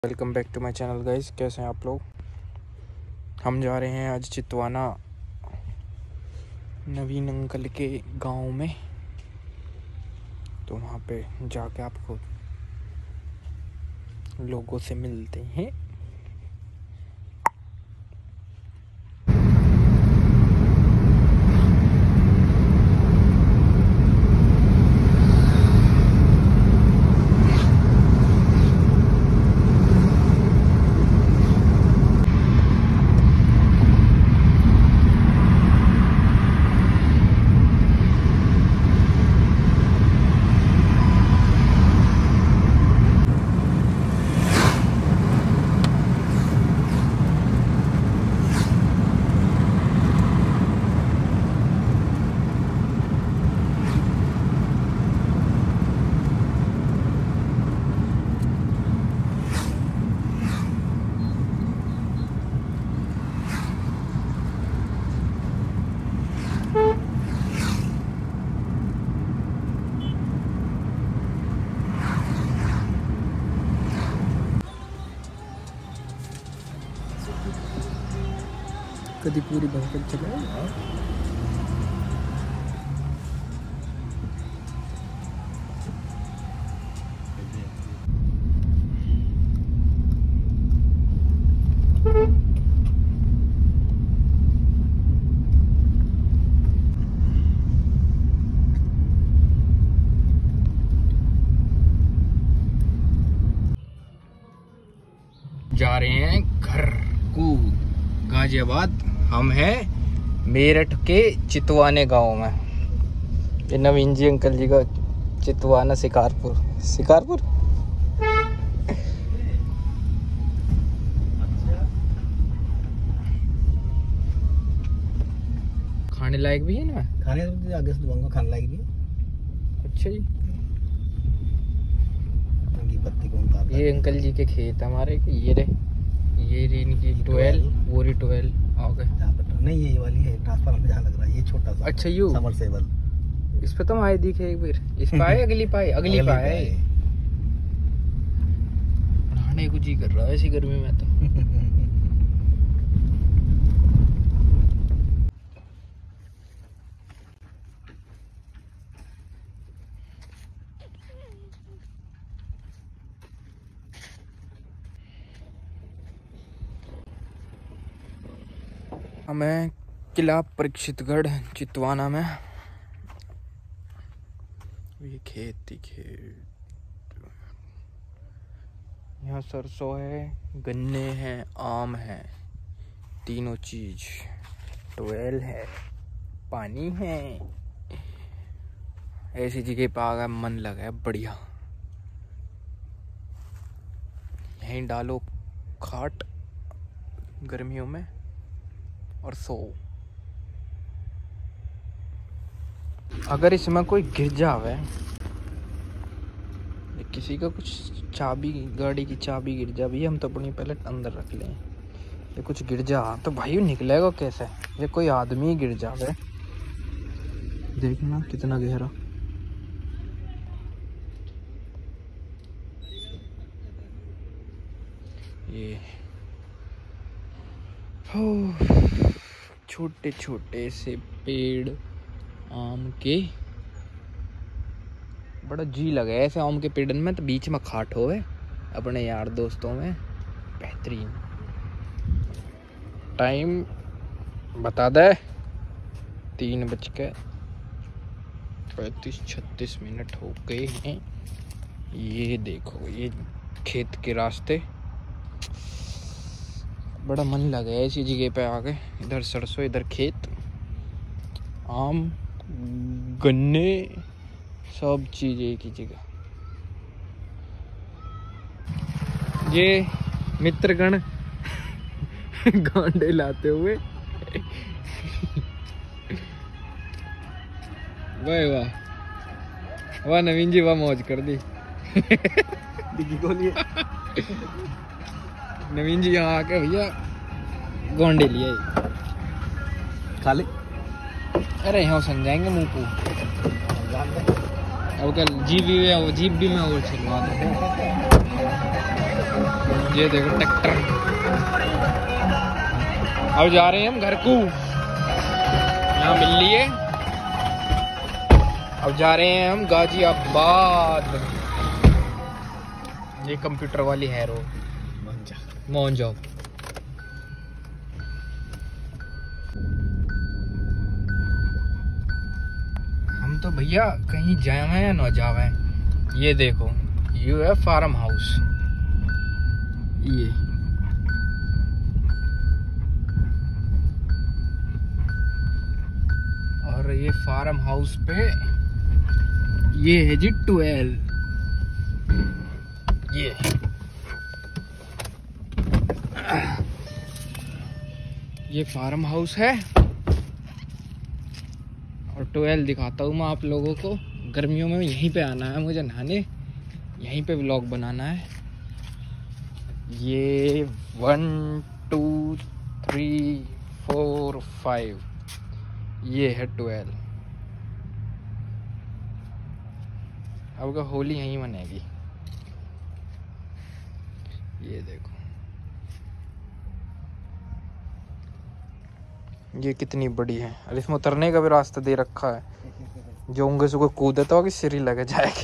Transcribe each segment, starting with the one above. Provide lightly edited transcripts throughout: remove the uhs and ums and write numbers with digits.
Welcome back to my channel guys. कैसे हैं आप लोग। हम जा रहे हैं आज चितवाना नवीन अंकल के गांव में, तो वहाँ पे जाके आपको लोगों से मिलते हैं। कभी पूरी भरकर चलाए। जा रहे हैं घर को गाजियाबाद। हम हैं मेरठ के चितवाने गांव में। ये नवीन जी अंकल जी का चितवाना शिकारपुर। खाने लायक भी है ना। खाने तो आगे से दूंगा, खाने लायक भी। अच्छा जी। पत्ती को उतार। ये अंकल जी के खेत हमारे ये रहे इनकी 12 बोरी 12 आ गए। नहीं ये वाली है ट्रांसफार्मर जहाँ लग रहा है, ये छोटा सा। अच्छा यू समरसेबल। इस पे तो आए दिखे एक बार। इस पे आए अगली पाए नहाने को जी कर रहा है ऐसी गर्मी में तो। हमें किला परीक्षितगढ़ चितवाना में ये खेत यहाँ सरसों है, गन्ने हैं, आम है, तीनों चीज। ट्वेल है, पानी है। ऐसी जगह पे आ गया, मन लगा है बढ़िया। यहीं डालो खाट गर्मियों में और सो। अगर इसमें कोई गिर जावे, किसी का कुछ चाबी, गाड़ी की चाबी गिर जा भी, हम तो अपनी पहले अंदर रख लें। ये कुछ गिर जा तो भाई निकलेगा कैसे। ये कोई आदमी गिर जावे, देखना कितना गहरा। ये छोटे छोटे से पेड़ आम के, बड़ा जी लगा ऐसे आम के पेड़ में। तो बीच में खाट होवे अपने यार दोस्तों में, बेहतरीन। टाइम बता दे 3:35-36 हो गए हैं। ये देखो ये खेत के रास्ते, बड़ा मन लगा है ऐसी जगह पे आके। इधर सरसों, इधर खेत, आम, गन्ने, सब चीज एक ही जगह। ये मित्रगण गांडे लाते हुए वाह वाह वाह नवीन जी, वाह मौज कर दी। नवीन जी यहाँ आके भैया गोंडे लिए खा ले। अरे यहाँ सन जाएंगे मुंह को। अब कल जीप भी में और चलवा दो। ये देखो ट्रैक्टर। अब जा रहे हैं हम घर को, यहाँ मिल लिए। अब जा रहे हैं हम गाजियाबाद। ये कंप्यूटर वाली है रो मोहन जाओ। हम तो भैया कहीं जाए या ना जावे। ये देखो ये है फार्म हाउस। ये और ये फार्म हाउस पे ये है जी 12। ये फार्म हाउस है और 12 दिखाता हूँ मैं आप लोगों को। गर्मियों में यहीं पे आना है मुझे नहाने, यहीं पे व्लॉग बनाना है। ये 1 2 3 4 5 ये है 12। अब का होली यहीं मनेगी। ये देखो ये कितनी बड़ी है और इसमें उतरने का भी रास्ता दे रखा है। जो होंगे से कोई कूदे तो सिरी लगे जाएगी।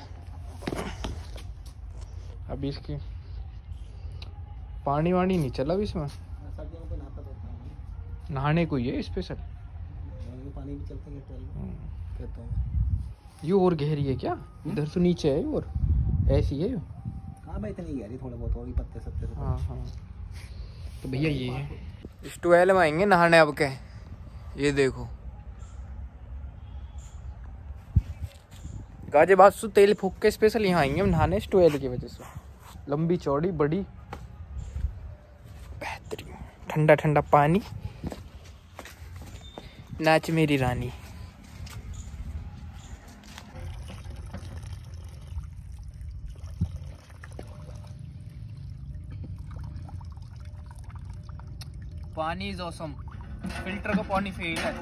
अभी इसकी पानी वानी नहीं चला अभी इसमें, नहाने को ही है स्पेशल। पानी भी चलते हैं ये और गहरी है क्या? इधर तो नीचे है और ऐसी है। हाँ भाई इतनी गहरी, थोड़ा बहुत और भी पत्ते सत्ते से। हाँ हाँ तो भैया ये है इस 12 में आएंगे नहाने अब के। ये देखो गाजियाबाद से तेल फूक के स्पेशल यहाँ आएंगे हम नहाने इस 12 की वजह से। लंबी चौड़ी बड़ी बेहतरीन ठंडा ठंडा पानी। नाच मेरी रानी। पानी इज ऑसम। फिल्टर का पानी फेल है।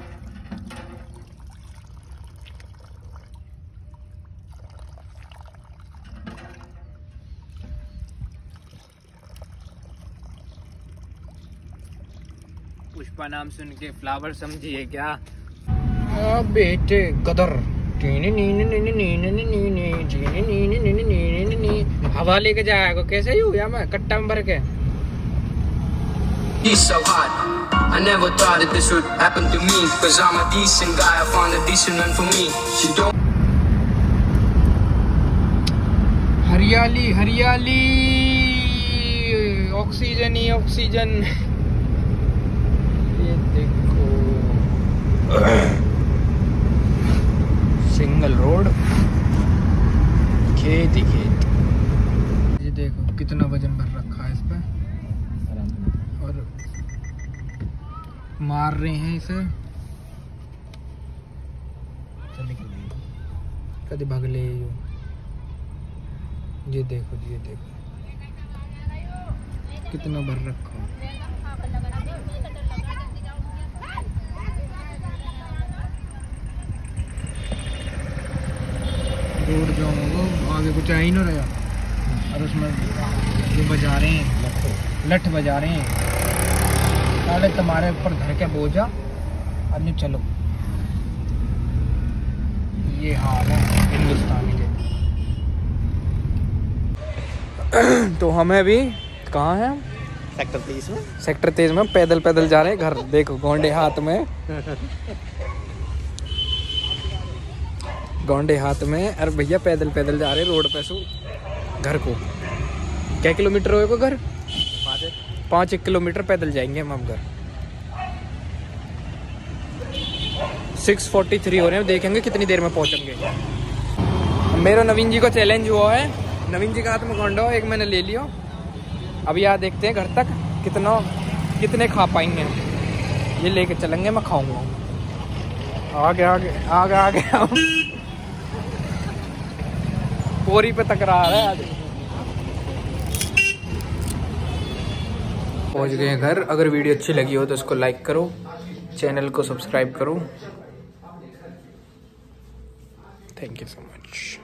पुष्पा नाम सुन के फ्लावर समझिए क्या? बेटे गदर हवा लेके जाएगा कैसे ही हुआ मैं कट्टा में भर के। He's so hot. I never thought that this would happen to me. Cause I'm a decent guy, I found a decent one for me. She don't. हरियाली हरियाली, ऑक्सीजन ही ऑक्सीजन। ये देखो सिंगल रोड, खेत ही खेत। ये देखो कितना वजन भर रखा है इस पे और मार रहे हैं इसे। कभी भगले ये देखो कितना भर रखा है। रोड जाऊंगा आगे कुछ आ ही ना रहा और उसमें ये बजा रहे हैं लठ बजा रहे हैं। साले तुम्हारे ऊपर धर के बोझा अन्य चलो। ये हाल है हिंदुस्तानी के। तो हमें अभी कहाँ है? सेक्टर 23 में पैदल पैदल जा रहे हैं घर। देखो गोंडे हाथ में गोंडे हाथ में। अरे भैया पैदल पैदल जा रहे हैं रोड पे से घर को। क्या किलोमीटर होगा घर? 5 किलोमीटर पैदल जाएंगे हम घर। 6:43 हो रहे हैं। देखेंगे कितनी देर में पहुंचेंगे। मेरा नवीन जी को चैलेंज हुआ है। नवीन जी का हाथ में गोंडा एक मैंने ले लिया। अब यहाँ देखते हैं घर तक कितने खा पाएंगे। ये लेके चलेंगे, मैं खाऊंगा। आगे आगे आगे आगे पोरी पे तकरार है आज। पहुंच गए घर। अगर वीडियो अच्छी लगी हो तो इसको लाइक करो, चैनल को सब्सक्राइब करो। Thank you so much.